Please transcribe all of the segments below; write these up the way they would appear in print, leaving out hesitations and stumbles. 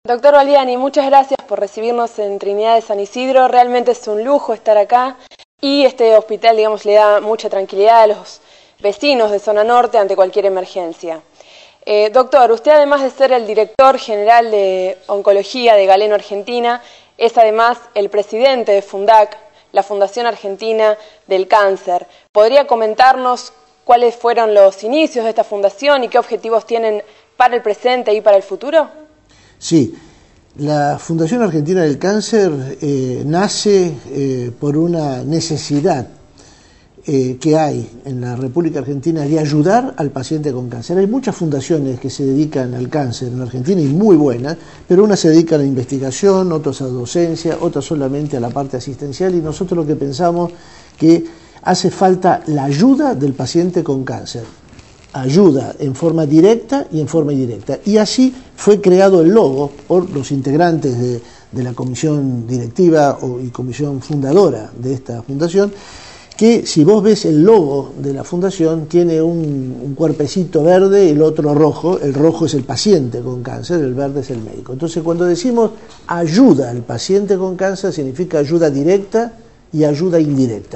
Doctor Balbiani, muchas gracias por recibirnos en Trinidad de San Isidro. Realmente es un lujo estar acá y este hospital, digamos, le da mucha tranquilidad a los vecinos de Zona Norte ante cualquier emergencia. Doctor, usted además de ser el director general de Oncología de Galeno Argentina, es además el presidente de FUNDAC, la Fundación Argentina del Cáncer. ¿Podría comentarnos cuáles fueron los inicios de esta fundación y qué objetivos tienen para el presente y para el futuro? Sí, la Fundación Argentina del Cáncer nace por una necesidad que hay en la República Argentina de ayudar al paciente con cáncer. Hay muchas fundaciones que se dedican al cáncer en Argentina y muy buenas, pero unas se dedican a la investigación, otras a docencia, otras solamente a la parte asistencial, y nosotros lo que pensamos que hace falta la ayuda del paciente con cáncer. Ayuda en forma directa y en forma indirecta. Y así fue creado el logo por los integrantes de la comisión directiva y comisión fundadora de esta fundación, que si vos ves el logo de la fundación tiene un cuerpecito verde y el otro rojo. El rojo es el paciente con cáncer, el verde es el médico. Entonces, cuando decimos ayuda al paciente con cáncer, significa ayuda directa y ayuda indirecta.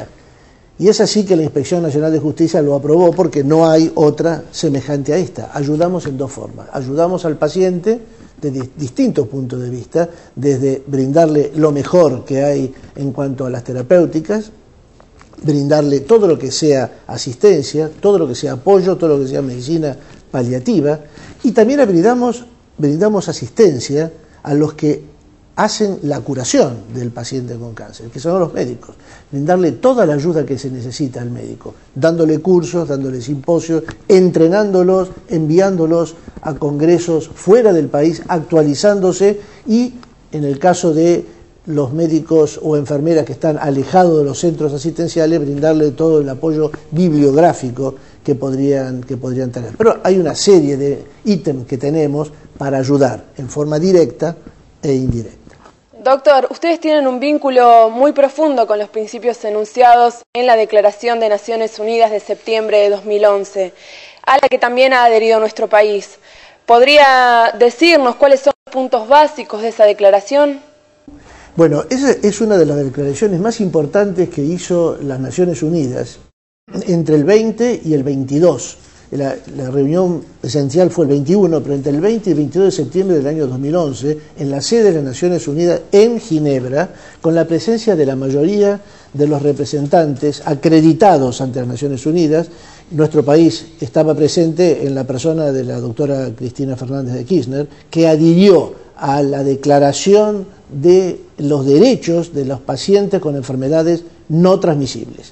Y es así que la Inspección Nacional de Justicia lo aprobó, porque no hay otra semejante a esta. Ayudamos en dos formas. Ayudamos al paciente desde distintos puntos de vista, desde brindarle lo mejor que hay en cuanto a las terapéuticas, brindarle todo lo que sea asistencia, todo lo que sea apoyo, todo lo que sea medicina paliativa, y también brindamos asistencia a los que hacen la curación del paciente con cáncer, que son los médicos. Brindarle toda la ayuda que se necesita al médico, dándole cursos, dándole simposios, entrenándolos, enviándolos a congresos fuera del país, actualizándose, y en el caso de los médicos o enfermeras que están alejados de los centros asistenciales, brindarle todo el apoyo bibliográfico que podrían tener. Pero hay una serie de ítems que tenemos para ayudar en forma directa e indirecta. Doctor, ustedes tienen un vínculo muy profundo con los principios enunciados en la Declaración de Naciones Unidas de septiembre de 2011, a la que también ha adherido nuestro país. ¿Podría decirnos cuáles son los puntos básicos de esa declaración? Bueno, esa es una de las declaraciones más importantes que hizo las Naciones Unidas entre el 20 y el 22. La reunión esencial fue el 21, pero entre el 20 y el 22 de septiembre del año 2011, en la sede de las Naciones Unidas en Ginebra, con la presencia de la mayoría de los representantes acreditados ante las Naciones Unidas. Nuestro país estaba presente en la persona de la doctora Cristina Fernández de Kirchner, que adhirió a la Declaración de los Derechos de los Pacientes con Enfermedades No Transmisibles.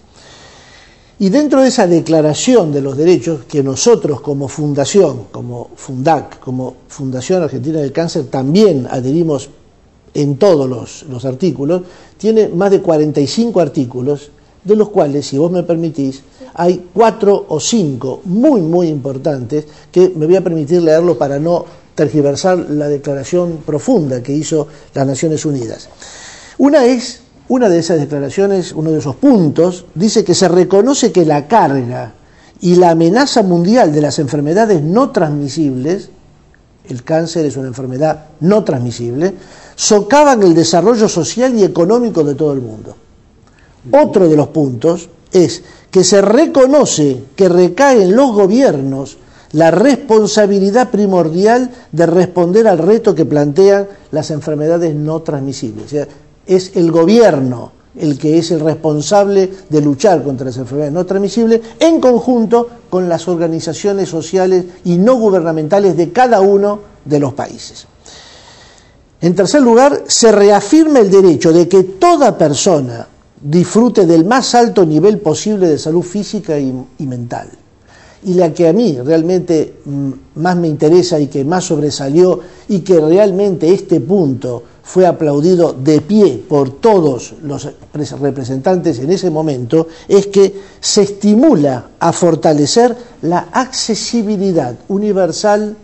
Y dentro de esa Declaración de los Derechos, que nosotros como fundación, como FUNDAC, como Fundación Argentina del Cáncer, también adherimos en todos los artículos, tiene más de 45 artículos, de los cuales, si vos me permitís, hay 4 o 5 muy importantes, que me voy a permitir leerlo para no tergiversar la declaración profunda que hizo las Naciones Unidas. Una de esas declaraciones, uno de esos puntos, dice que se reconoce que la carga y la amenaza mundial de las enfermedades no transmisibles, el cáncer es una enfermedad no transmisible, socavan el desarrollo social y económico de todo el mundo. Otro de los puntos es que se reconoce que recae en los gobiernos la responsabilidad primordial de responder al reto que plantean las enfermedades no transmisibles. O sea, es el gobierno el que es el responsable de luchar contra las enfermedades no transmisibles, en conjunto con las organizaciones sociales y no gubernamentales de cada uno de los países. En tercer lugar, se reafirma el derecho de que toda persona disfrute del más alto nivel posible de salud física y mental. Y la que a mí realmente más me interesa y que más sobresalió, y que realmente este punto fue aplaudido de pie por todos los representantes en ese momento, es que se estimula a fortalecer la accesibilidad universal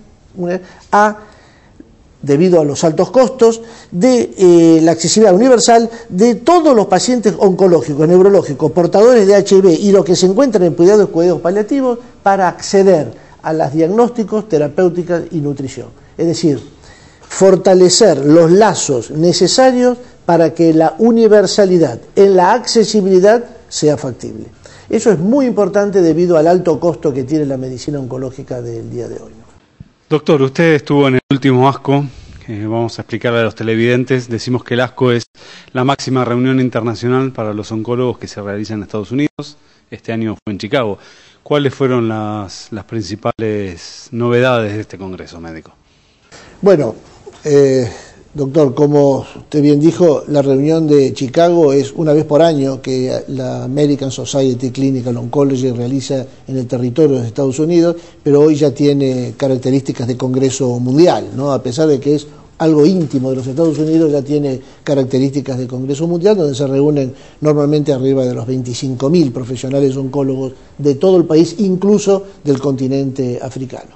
debido a los altos costos, de la accesibilidad universal de todos los pacientes oncológicos, neurológicos, portadores de HIV y los que se encuentran en cuidados paliativos, para acceder a los diagnósticos, terapéuticas y nutrición. Es decir, fortalecer los lazos necesarios para que la universalidad en la accesibilidad sea factible. Eso es muy importante debido al alto costo que tiene la medicina oncológica del día de hoy. Doctor, usted estuvo en el último ASCO, vamos a explicarle a los televidentes. Decimos que el ASCO es la máxima reunión internacional para los oncólogos que se realiza en Estados Unidos. Este año fue en Chicago. ¿Cuáles fueron las principales novedades de este congreso médico? Bueno, doctor, como usted bien dijo, la reunión de Chicago es una vez por año que la American Society Clinical Oncology realiza en el territorio de Estados Unidos, pero hoy ya tiene características de congreso mundial, ¿no? A pesar de que es algo íntimo de los Estados Unidos, ya tiene características de congreso mundial, donde se reúnen normalmente arriba de los 25.000 profesionales oncólogos de todo el país, incluso del continente africano.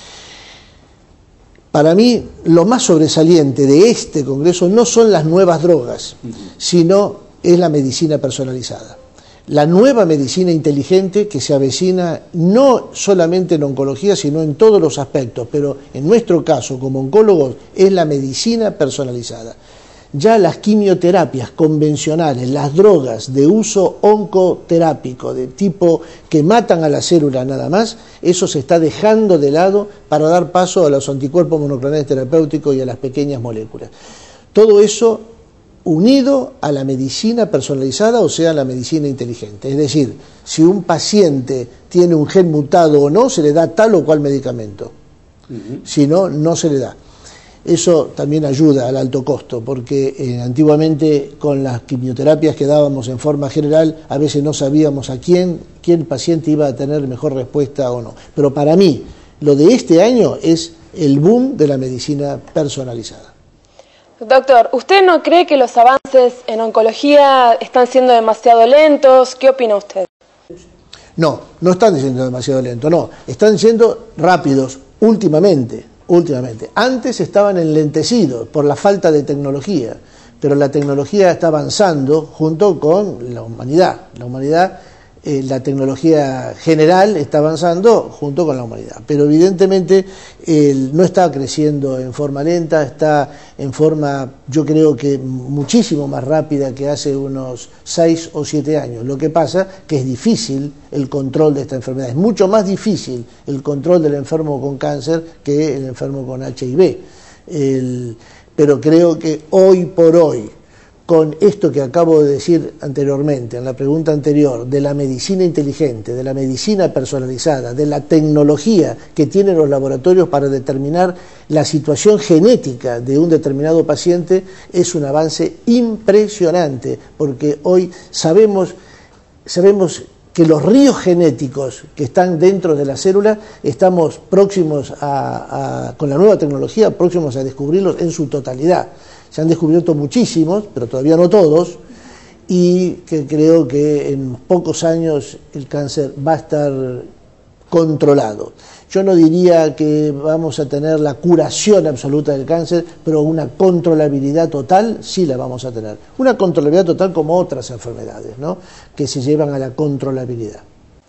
Para mí, lo más sobresaliente de este congreso no son las nuevas drogas, sino es la medicina personalizada. La nueva medicina inteligente que se avecina no solamente en oncología, sino en todos los aspectos, pero en nuestro caso, como oncólogos, es la medicina personalizada. Ya las quimioterapias convencionales, las drogas de uso oncoterápico, de tipo que matan a la célula nada más, eso se está dejando de lado para dar paso a los anticuerpos monoclonales terapéuticos y a las pequeñas moléculas. Todo eso unido a la medicina personalizada, o sea, la medicina inteligente. Es decir, si un paciente tiene un gen mutado o no, se le da tal o cual medicamento. Si no, no se le da. Eso también ayuda al alto costo, porque antiguamente con las quimioterapias que dábamos en forma general, a veces no sabíamos a quién paciente iba a tener mejor respuesta o no. Pero para mí, lo de este año es el boom de la medicina personalizada. Doctor, ¿usted no cree que los avances en oncología están siendo demasiado lentos? ¿Qué opina usted? No, no están siendo demasiado lentos, no. Están siendo rápidos últimamente. Antes estaban enlentecidos por la falta de tecnología, pero la tecnología está avanzando junto con la humanidad. La tecnología general está avanzando junto con la humanidad, pero evidentemente no está creciendo en forma lenta, está en forma, yo creo que muchísimo más rápida que hace unos 6 o 7 años. Lo que pasa que es difícil el control de esta enfermedad, es mucho más difícil el control del enfermo con cáncer que el enfermo con HIV. Pero creo que hoy por hoy, con esto que acabo de decir anteriormente, en la pregunta anterior, de la medicina inteligente, de la medicina personalizada, de la tecnología que tienen los laboratorios para determinar la situación genética de un determinado paciente, es un avance impresionante, porque hoy sabemos que los ríos genéticos que están dentro de la célula, estamos próximos con la nueva tecnología, próximos a descubrirlos en su totalidad. Se han descubierto muchísimos, pero todavía no todos, y que creo que en pocos años el cáncer va a estar controlado. Yo no diría que vamos a tener la curación absoluta del cáncer, pero una controlabilidad total sí la vamos a tener. Una controlabilidad total como otras enfermedades, ¿no?, que se llevan a la controlabilidad.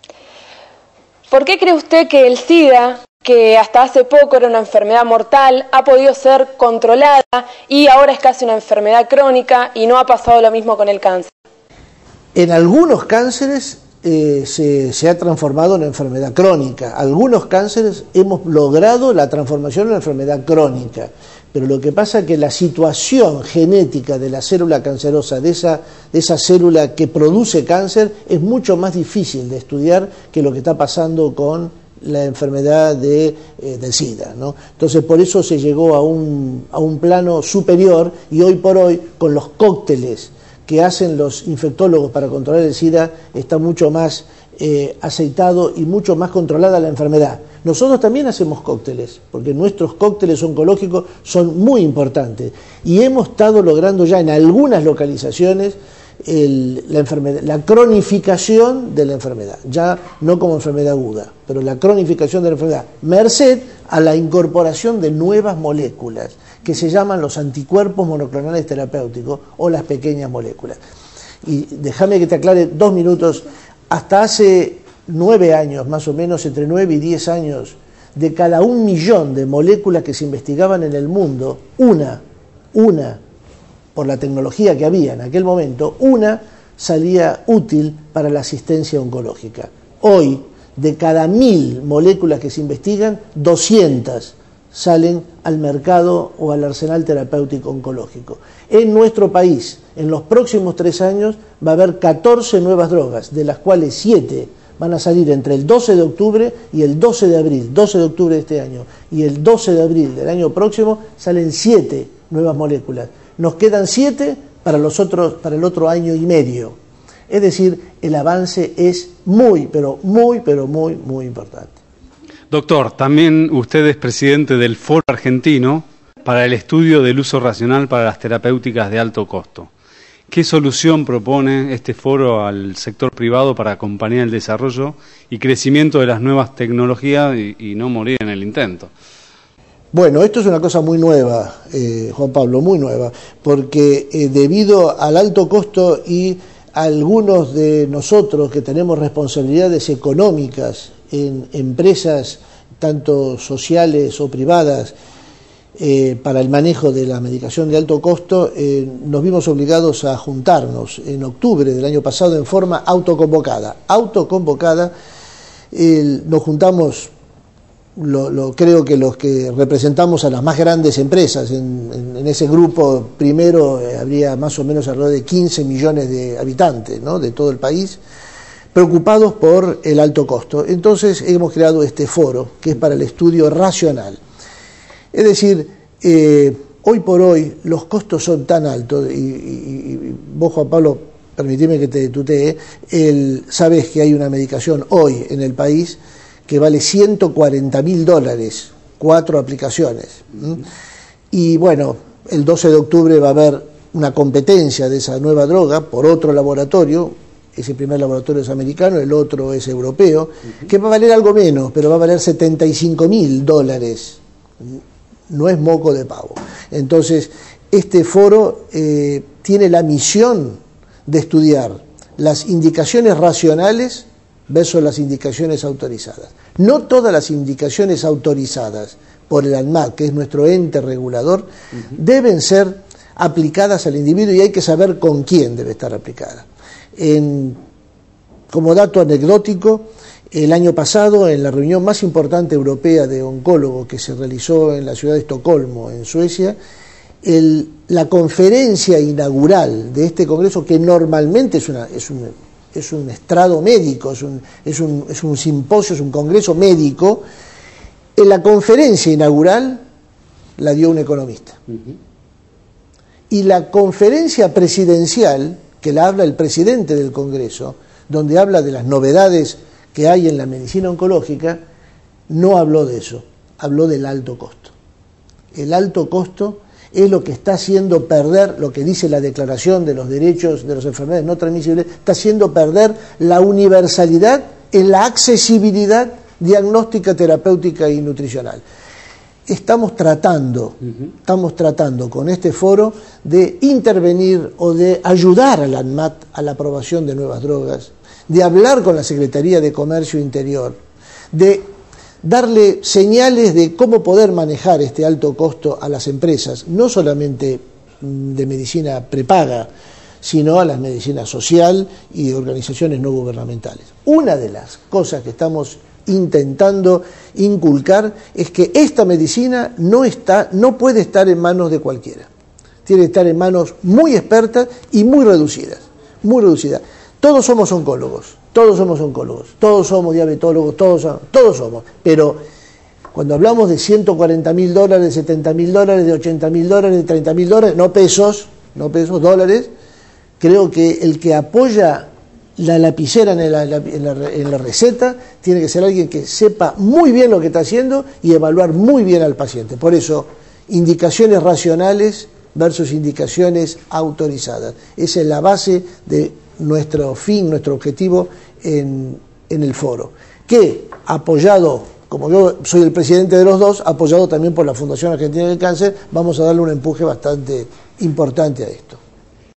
¿Por qué cree usted que el SIDA, que hasta hace poco era una enfermedad mortal, ha podido ser controlada y ahora es casi una enfermedad crónica y no ha pasado lo mismo con el cáncer? En algunos cánceres se ha transformado en enfermedad crónica. Algunos cánceres hemos logrado la transformación en enfermedad crónica. Pero lo que pasa es que la situación genética de la célula cancerosa, de esa célula que produce cáncer, es mucho más difícil de estudiar que lo que está pasando con la enfermedad del SIDA, ¿no? Entonces por eso se llegó a un plano superior, y hoy por hoy con los cócteles que hacen los infectólogos para controlar el SIDA está mucho más aceitado y mucho más controlada la enfermedad. Nosotros también hacemos cócteles, porque nuestros cócteles oncológicos son muy importantes y hemos estado logrando ya en algunas localizaciones la cronificación de la enfermedad, ya no como enfermedad aguda, pero la cronificación de la enfermedad, merced a la incorporación de nuevas moléculas que se llaman los anticuerpos monoclonales terapéuticos o las pequeñas moléculas. Y déjame que te aclare 2 minutos, hasta hace 9 años, más o menos, entre 9 y 10 años, de cada 1 millón de moléculas que se investigaban en el mundo, una, por la tecnología que había en aquel momento, una salía útil para la asistencia oncológica. Hoy, de cada 1000 moléculas que se investigan, 200 salen al mercado o al arsenal terapéutico oncológico. En nuestro país, en los próximos 3 años, va a haber 14 nuevas drogas, de las cuales 7 van a salir entre el 12 de octubre y el 12 de abril, 12 de octubre de este año, y el 12 de abril del año próximo salen 7 nuevas moléculas. Nos quedan 7 para el otro año y medio. Es decir, el avance es muy importante. Doctor, también usted es presidente del Foro Argentino para el estudio del uso racional para las terapéuticas de alto costo. ¿Qué solución propone este foro al sector privado para acompañar el desarrollo y crecimiento de las nuevas tecnologías y no morir en el intento? Bueno, esto es una cosa muy nueva, Juan Pablo, muy nueva, porque debido al alto costo y algunos de nosotros que tenemos responsabilidades económicas en empresas tanto sociales o privadas para el manejo de la medicación de alto costo, nos vimos obligados a juntarnos en octubre del año pasado en forma autoconvocada. Nos juntamos, creo que los que representamos a las más grandes empresas, en ese grupo primero habría más o menos alrededor de 15 millones de habitantes, ¿no?, de todo el país, preocupados por el alto costo. Entonces hemos creado este foro, que es para el estudio racional. Es decir, hoy por hoy los costos son tan altos, y vos, Juan Pablo, permitime que te tutee, sabes que hay una medicación hoy en el país que vale $140.000, 4 aplicaciones. Y bueno, el 12 de octubre va a haber una competencia de esa nueva droga por otro laboratorio. Ese primer laboratorio es americano, el otro es europeo, que va a valer algo menos, pero va a valer $75.000. No es moco de pavo. Entonces, este foro tiene la misión de estudiar las indicaciones racionales versus las indicaciones autorizadas. No todas las indicaciones autorizadas por el ANMAT, que es nuestro ente regulador, deben ser aplicadas al individuo, y hay que saber con quién debe estar aplicada. Como dato anecdótico, el año pasado, en la reunión más importante europea de oncólogos que se realizó en la ciudad de Estocolmo, en Suecia, la conferencia inaugural de este congreso, que normalmente es un estrado médico, es un simposio, es un congreso médico, en la conferencia inaugural la dio un economista. Y la conferencia presidencial, que la habla el presidente del Congreso, donde habla de las novedades que hay en la medicina oncológica, no habló de eso, habló del alto costo. El alto costo es lo que está haciendo perder, lo que dice la Declaración de los Derechos de las Enfermedades No Transmisibles, está haciendo perder la universalidad en la accesibilidad diagnóstica, terapéutica y nutricional. Estamos tratando con este foro de intervenir o de ayudar al ANMAT a la aprobación de nuevas drogas, de hablar con la Secretaría de Comercio Interior, de darle señales de cómo poder manejar este alto costo a las empresas, no solamente de medicina prepaga, sino a las medicinas social y de organizaciones no gubernamentales. Una de las cosas que estamos intentando inculcar es que esta medicina no puede estar en manos de cualquiera. Tiene que estar en manos muy expertas y muy reducidas. Todos somos oncólogos, todos somos diabetólogos, todos somos, pero cuando hablamos de $140.000, $70.000, de $80.000, de $30.000, no pesos, dólares, creo que el que apoya la lapicera en la receta tiene que ser alguien que sepa muy bien lo que está haciendo y evaluar muy bien al paciente. Por eso, indicaciones racionales versus indicaciones autorizadas. Esa es la base de nuestro fin, nuestro objetivo en el foro, que apoyado, como yo soy el presidente de los dos, apoyado también por la Fundación Argentina del Cáncer, vamos a darle un empuje bastante importante a esto.